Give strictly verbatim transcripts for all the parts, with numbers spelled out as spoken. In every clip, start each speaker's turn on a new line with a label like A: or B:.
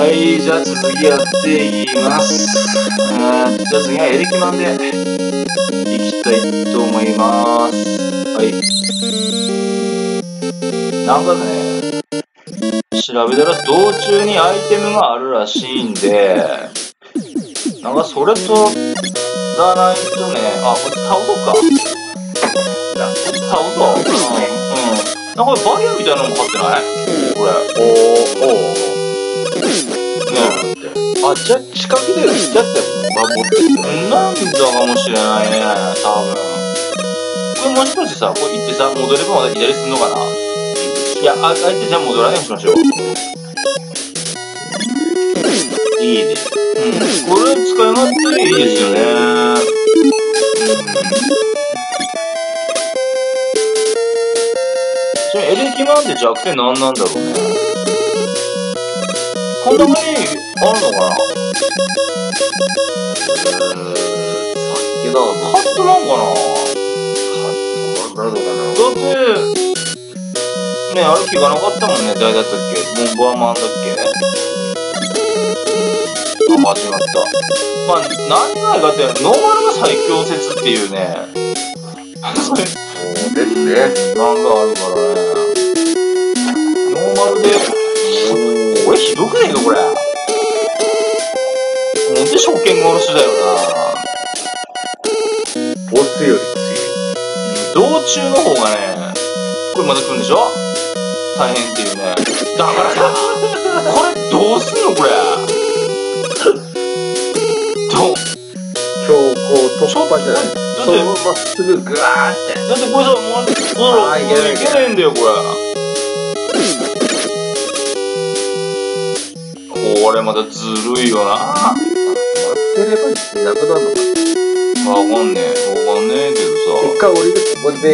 A: い、じゃあ続きやっていきます。あじゃあ次はエレキマンでいきたいと思います。はい。なんかね、調べたら道中にアイテムがあるらしいんで、なんかそれと、だないとね、あ、これ倒そうか。倒そう。うん。うん。なんかこれバリアみたいなのも買ってないこれ。おー、おー。ねえ。
B: あ、じゃあ近くで撃っちゃって守ってる。
A: なんだかもしれないね、多分。これもしかしてさ、これ行ってさ、戻ればまだ左すんのかないや、あ、相手じゃあ戻らないようにしましょう。いいです。うん。これ使い勝手いいですよね。ちなみにエレキマンって弱点何なんだろうね。こんな風にあるのかな。
B: けど、
A: カットなんかな。
B: なるのかな。
A: だって、ね、あれ気がなかったもんね。誰だったっけボンバーマンだっけあ、間違った。まあ、何がいいかって、ノーマルが最強説っていうね。それ、
B: そうですね。
A: なんがあるからね。ノーマルで、これひどくねえか、これ。ほんと初見殺しだよな。
B: ボスより
A: 道中の方がね、これまだ来るんでしょ大変っていうね。だからさ、これどうすんのこれ。どう
B: 強行突破じゃない。そのまますぐグワーって。
A: だってこれさ、もう、もう、
B: あーいけない
A: いけないんだよ、これ。これまたずるいよな。
B: 待ってればいなくなるのか。
A: わかんねえ。わかんねえけどさ。
B: 結果俺でここで、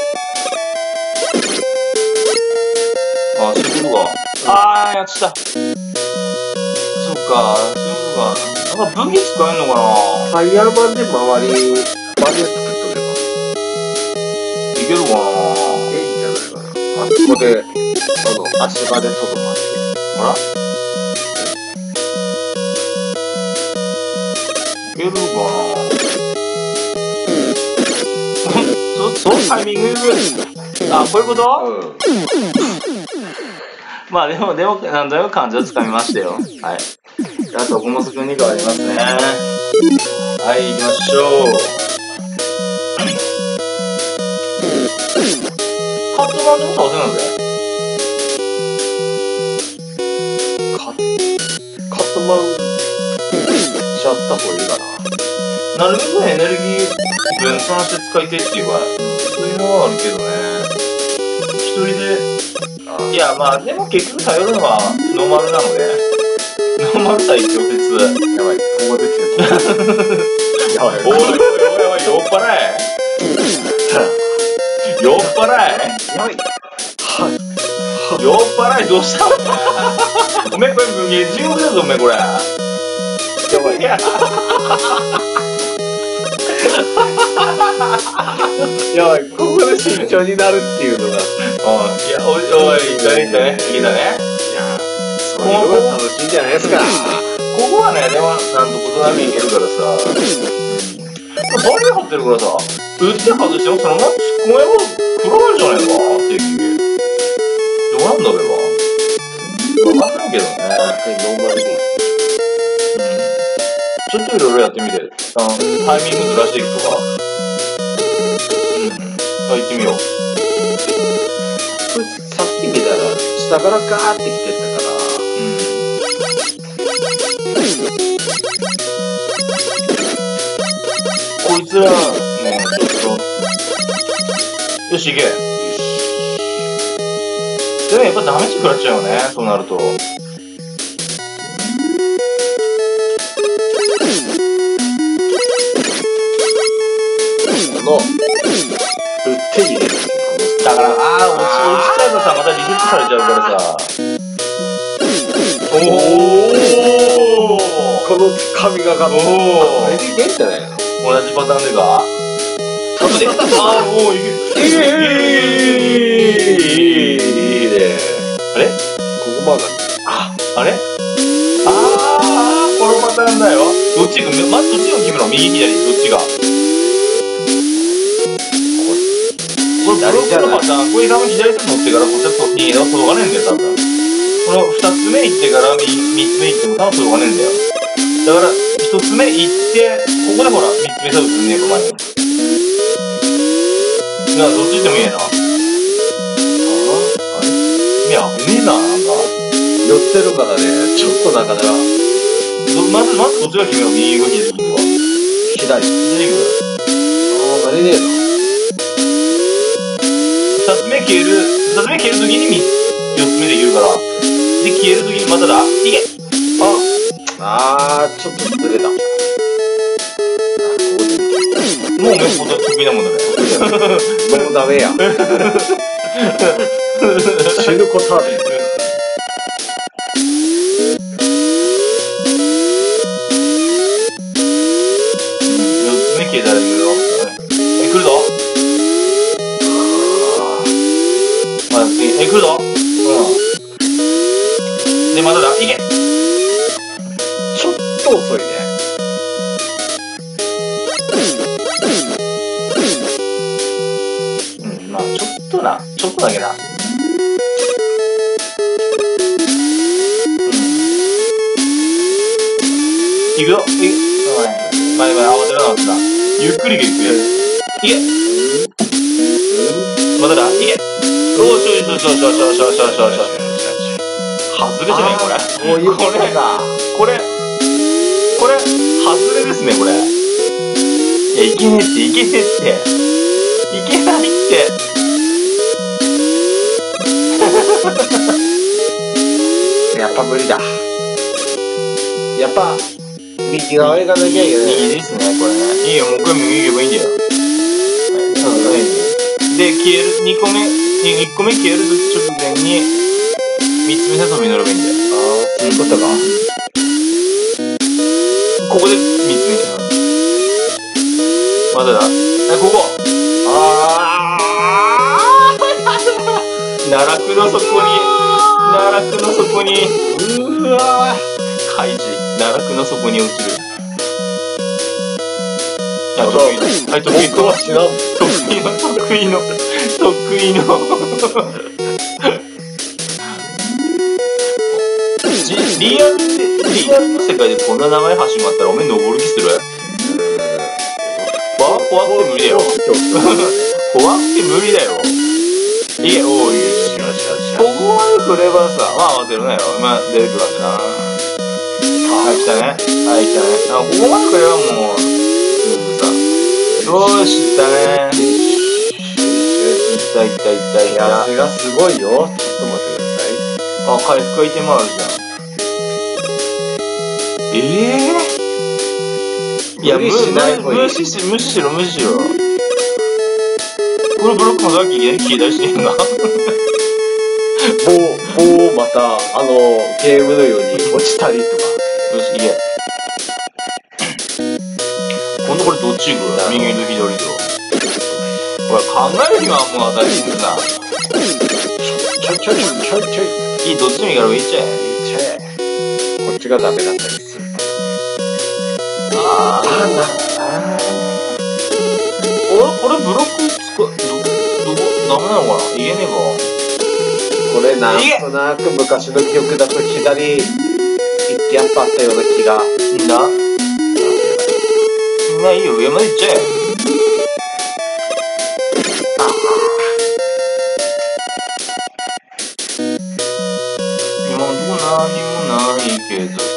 A: あ、そういうことか。あー、やってた。そっか、そういうことか。なんか武器使えんのかな
B: ファイヤーマンで周り、バリア作っとけば。
A: いけるかな
B: ええんじゃないかな。あそこで、あの、足場でとどまって。
A: あらいけるかなそ、そのタイミングあ、こういうこと
B: うん。
A: まあでも、でも、なんだよ、感情つかみましたよ。はい。じゃあ、徳本くんに変わりますね。はい、行きましょう。カットマンでも倒せなんだよ。
B: カカットマンしちゃった方がいいかな。
A: なるべくエネルギー分散して使いたいっていうか、そういうのはあるけどね。一人で、いや、まあ、でも結局頼るのはノーマルなので、ノーマル最強説。
B: やばい、ここで消えた。やばい、
A: おいおいおいおい、酔っ払え酔っ払え
B: やばい。はい。
A: 酔っ払いどうしたのおめえこれ無限地獄だぞおめえこれやばいや
B: やばい、ここで慎重になるっていうのが。
A: おい、いや、おい、おい、いたね、いたね、いたね。
B: いや、そういうのが楽しいんじゃないですか。
A: ここはね、でも、なんとことなくいけるからさ。バリア張ってるからさ、打って外してもそのまま突っ込めば食らえるじゃないかっていう。どうなんだべば。わかんないけどね。
B: ノーマルで。
A: ちょっといろいろやってみて。あの、タイミングずらしていくとか。うん。あ、行ってみよう。
B: これさっき見たら、下からガーって来てたから。
A: こいつら、ね、ちょっと。よし、行け。でもやっぱダメージ食らっちゃうよね、そうなると。
B: この、打って入れる。
A: だから、あー、落ち、落ちちゃうとさ、またリセットされちゃうからさ。おー
B: この髪がかった。
A: おー
B: これでいけんじゃないの？
A: 同じパターンでか多分ね、あー、おー、いけ、いけ、いけ、いけ、いいね。あれ
B: ここまで。
A: あ、あれどっちが、まずどっちが決めろ、右左、どっちが。これ、ブロックのパターン、これ多分左手乗ってから、こっちは右が届かねえんだよ、多分。この二つ目行ってから三つ目行っても多分届かねえんだよ。だから、一つ目行って、ここでほら、三つ目多分すんねえか、前に。なあ、どっち行ってもいいやな。ああれいや、危ねえな、なんか。
B: 寄ってるからね、ちょっとなかなか。
A: まず、まずどっちが決めろ、右動きできるのは。
B: 左。
A: 左行く。
B: ああ、なりねえな。
A: 二つ目消える、二つ目消えるときに四つ目できるから。で、消えるときにまただ。いけ
B: ああ、ちょっとずれた。
A: もうめっぽど得意なもんだね。
B: もうダメや。死ぬことある。
A: 四つ目消えたらいいよ。え、来るぞ。まだ次。え、来るぞ。うん。で、まただ。いけ。
B: ちょっと遅いね。
A: うん、まあ、ちょっとな。ちょっとだけな。いくよ。いく。前々慌てるなってな。ゆっくりでいくよ。いけ。まだだ。いけ。おーしょしょしょしょしょしょしょしょしょ。外れじゃねえこれ。
B: もういいこれだ。
A: これ、これ、外れですね、これ。いや、いけねえって、いけねえって。いけないって。
B: やっぱ無理だ。やっぱ、右側行かなきゃいけない。
A: 右ですね、これね。いいよ、もうこれ右行けばいいんだよ。はい。で、消える、にこめ、いっこめ消える直前に、みっつめセソミ乗ればいいんだよ。
B: ああ、そういうことか。
A: ここでみっつめにまだだ。え、ここ。あー奈落の底に、奈落の底に、うわー開示。奈落の底に落ちる。あ、得意の。はい、得意の。
B: 僕は知らん。
A: 得意の、得意の、得意の。リアルで、リアルの世界でこんな長い橋もあったらおめえ登る気する？怖怖くて無理だよ。怖くて無理だよ。いけ、おーい、よしよしよし。ここまで来ればさ、まあ慌てるなよ。まあ出てくるわけな。はい、来たね。はい、来たね。あ、ここまで来ればもう、すぐさ。よーし、来たね。いったいったいったいった。
B: 汗がすごいよ。ちょっと待ってください。
A: あ、回復アイテムあるじゃん。ええー、いや、無視しない無視し、無視しろ、無視しろ。このブロックもさっき消えたりしてんが。
B: 棒、棒をまた、あの、ゲームのように落ちたりとか。
A: よし、いけ。今度これどっち行く？右と左と。これ考えるにはもう当たり前だな。
B: ちょちょちょちょちょい。
A: いい、どっちもいいからいっちゃえ。
B: いっちゃえ。こっちがダメだったりする。
A: あー、あー。俺、これブロックつく、ど、ど、ダメなのかな？言えねえか。
B: これなんとなく昔の記憶だと左一気やっぱあったような気が。
A: いいんだ。みんないいよ、上まで行っちゃえ。今のとこ何もないけどさ。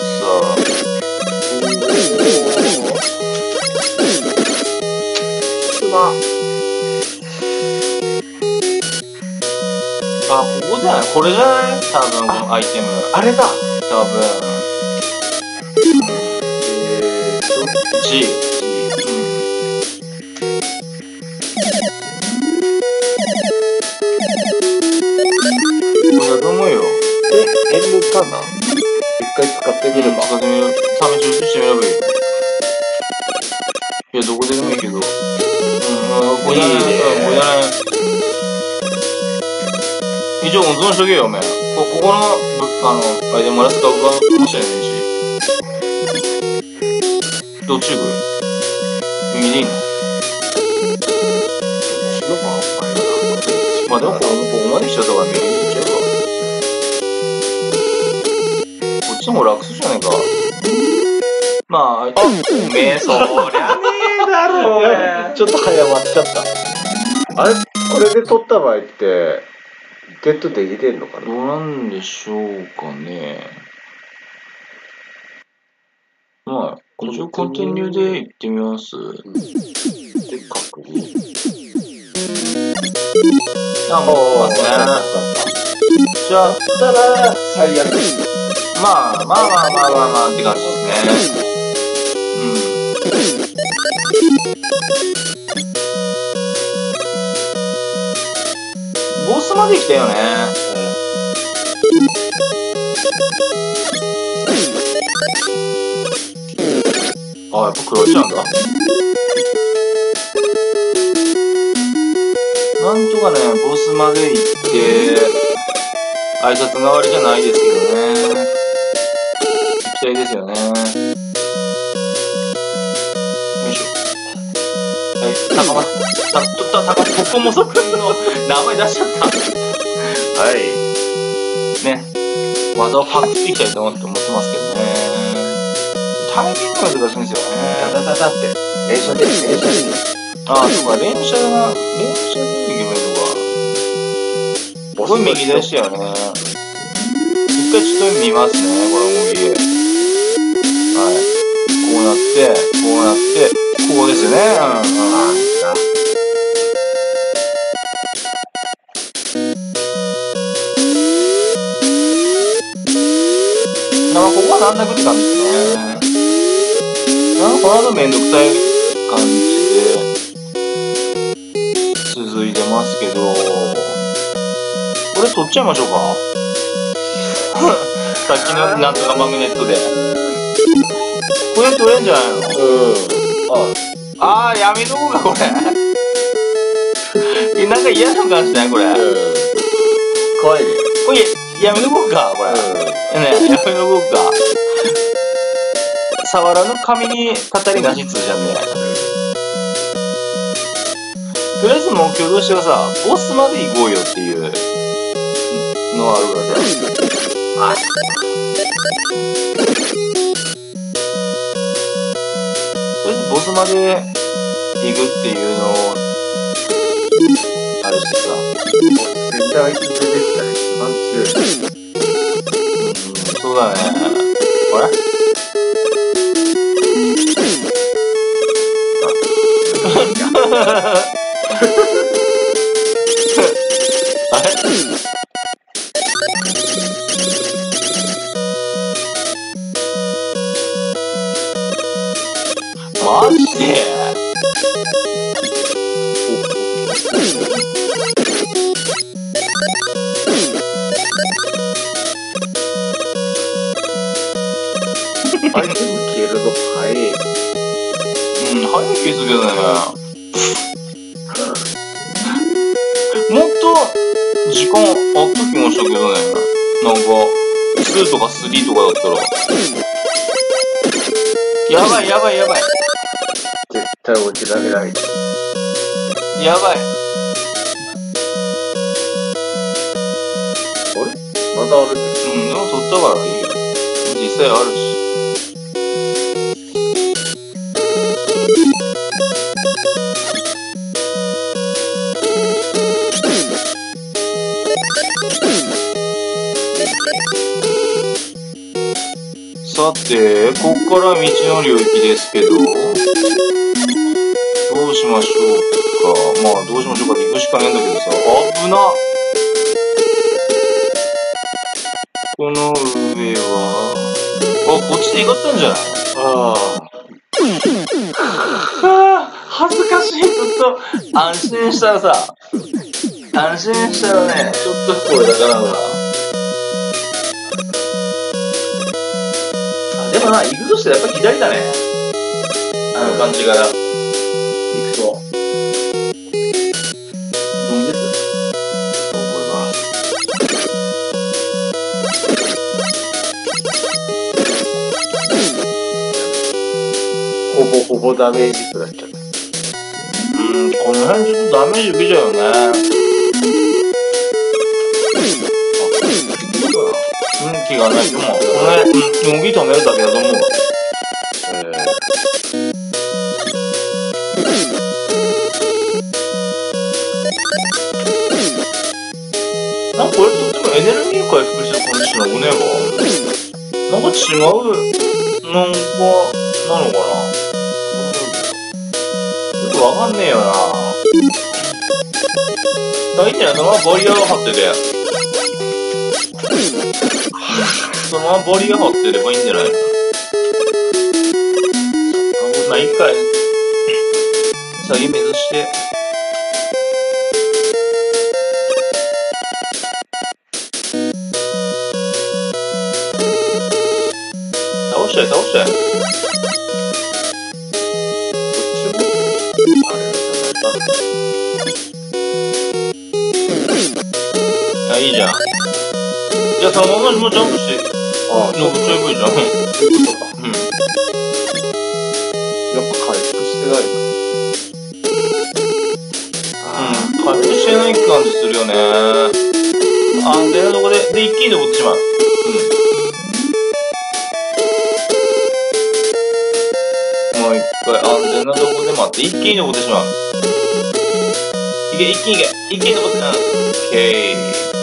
A: あ、ここじゃない？これじゃない？多分このアイテム。
B: あれだ。
A: 多分。
B: えーっと、
A: G。これだと思うよ。
B: え、N かな？一回使ってみるか。
A: 使ってみる。試ししてみればいい。いや、どこででもいいけど。うん、これじゃない。これじゃない。一応温存しとけよ、おめえ。こ、ここの、あの、アイテムまだ使うかもしれないし。 どっち行く？右でいいの？まあでもここまで来ちゃったから右に行っちゃうか。こっちの方楽そうじゃないか。まあ、あ、おめえ、そりゃねえだろ、お前。
B: ちょっと早まっちゃった。あれ、これで取った場合って、ゲットできてんのかな？
A: どうなんでしょうかね。まあ、一応コンティニューで行ってみます。うん、で、確認。あ、もう、ますね。じゃあ、たら、最悪。まあ、まあまあまあまあまあって感じですね。うん。ボスまで来たよね。あ、やっぱクロちゃんだ。なんとかね、ボスまで行って、挨拶代わりじゃないですけどね。行きたいですよね。よいしょ。はい、高松、た、た、た、高松、ここもそくんの名前出しちゃった。はい。ね。技をパクっていきたいと思って思ってますけどね。タイミングが難しいんですよね。
B: ダダダダって。連射で、連射で。
A: ああ、そうか、連射が、連射でいけばいいのか。これ右でしたよね。一回ちょっと見ますね、これ右。はい。こうなって、こうなって、ここですよね。うん、うん。なんかここはなんなくって感じですね。なんかこの後めんどくさい感じで続いてますけど、これ取っちゃいましょうか。さっきのなんとかマグネットで。これ取れんじゃないの？うん。ああ、やめとこうか、これ。なんか嫌な感じだね、これ。うん。
B: 怖いね。
A: これ、やめとこうか、これ。うん。ね、やめとこうか。触らぬ紙に語りなしつーじゃんね。とりあえず目標としてはさ、ボスまで行こうよっていうのはあるからね。あ、とりあえずボスまで行くっていうのを、あれしてさ。
B: 絶対あいつ出てきたら一番強い。
A: うん、そうだね。あれあれマジで
B: アイテム消えるの早い。
A: うん、早い気するけどね。もっと時間あった気もしたけどね。なんか、ツーとかスリーとかだったら。やばいやばいやばい。
B: 絶対落ちられない。
A: やばい。
B: あれまだあるね。
A: うん、でも取ったからいいよ。実際あるし。さて、こっから道の領域ですけど、どうしましょうか。まあ、どうしましょうかって行くしかねえんだけどさ。危なっ。この上は、あ、こっちで行かったんじゃない？ああ。恥ずかしい。ちょっと、安心したらさ、安心したらね、ちょっとこれだからほら。でもな、行くとしてやっぱ左だね。あの感じから。行くと。どんですと思います。
B: ほぼ。 ぼダメージ食らっちゃった。
A: うん、この辺ちょっとダメージ受けちゃうよね。うん、気がない。でも、これ、うん、動き止めるだけだと思うわ。
B: え
A: ー、なんかこれとってもエネルギー回復してる感じしなくねえわ。なんか違う、なんか、なのかな。よくわかんねえよな。大体そのままボリアが張ってて。そのままボリが張ってればいいんじゃないの。まあ一回、先目指して。倒しちゃえ、倒しちゃえ。あ、いいじゃん。じゃあそのままもうジャンプして。
B: ああ、
A: 十分じゃん。うん。
B: やっぱ回復してない
A: うん、回復してない感じするよね。安全なとこで、で、一気に登ってしまう。うん。もう一回安全なとこで待って、一気に登ってしまう。いけ、一気にいけ、一気に登って、うん。オッケー。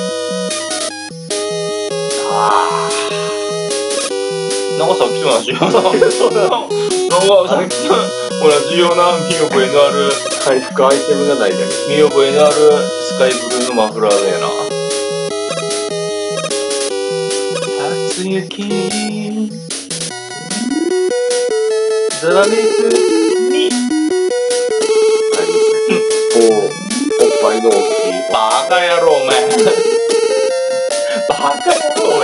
A: あー。なんかさっきと同じような、なんかさっきと同じような見覚えのある、
B: 回復アイテムがないだけ。
A: 見覚えのあるスカイブルーのマフラーだよな。初雪ざらめくに
B: あれですね。おお、おっぱいの大きい。
A: バカ野郎お前バカ野郎お前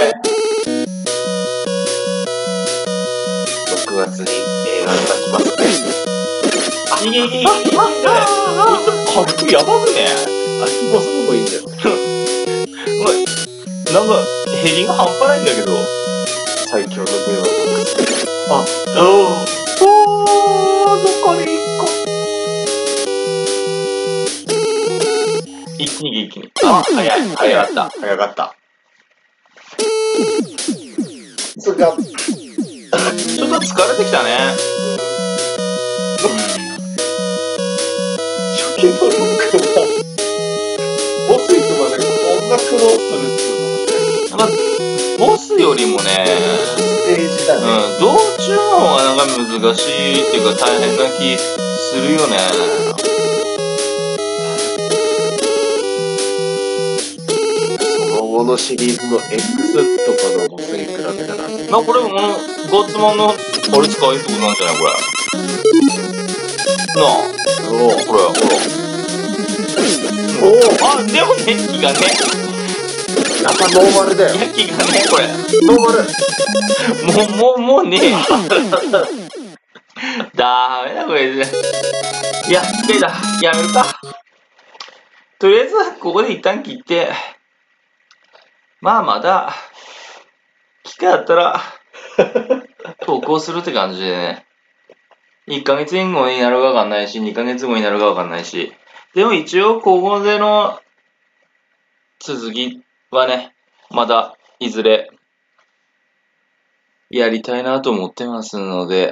B: ろくがつに映画が立ちますね。
A: いけいけいけいけいけこいつ回復やばくね。
B: あ、希望するのもいいんだよ。
A: なんかヘリが半端ないんだけど。
B: 最強の電話
A: あ、おーおー残りいっこ。一気に一気に。あ、早い。早かった。早かった。
B: それが、
A: ちょっと疲れてきたね。
B: 初期のロックは、ボス行くまでこんな苦労するっていうのがね。
A: なんか、ボスよりもね、
B: ステージだね。
A: うん、道中の方がなんか難しいっていうか大変な気するよね。
B: その後のシリーズの X とかのボスに比べたら、
A: まあこれも、ゴッツモンのこれ使いってことなんじゃないこれ。なあ。
B: おお、
A: これ、ほら。
B: おお、
A: あ、でもね、気がね。
B: やっぱノーマルだよ。
A: いや、気がね、これ。
B: ノーマル。
A: もう、もう、もうねえ。ダメだ、これ。いや、一回だ。やめるか。とりあえず、ここで一旦切って、まあ、まだ、機会あったら、投稿するって感じでね。いっかげつごになるかわかんないし、にかげつごになるかわかんないし。でも一応、ここでの続きはね、まだ、いずれ、やりたいなと思ってますので、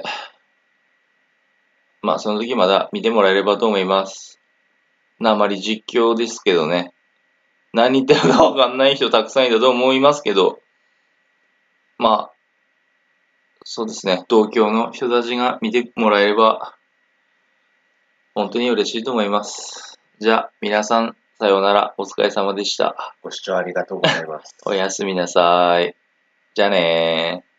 A: まあ、その時まだ見てもらえればと思います。あまり実況ですけどね。何言ってるかわかんない人たくさんいたと思いますけど、まあ、そうですね、東京の人たちが見てもらえれば、本当に嬉しいと思います。じゃあ、皆さん、さようなら、お疲れ様でした。
B: ご視聴ありがとうございます。
A: おやすみなさい。じゃあねー。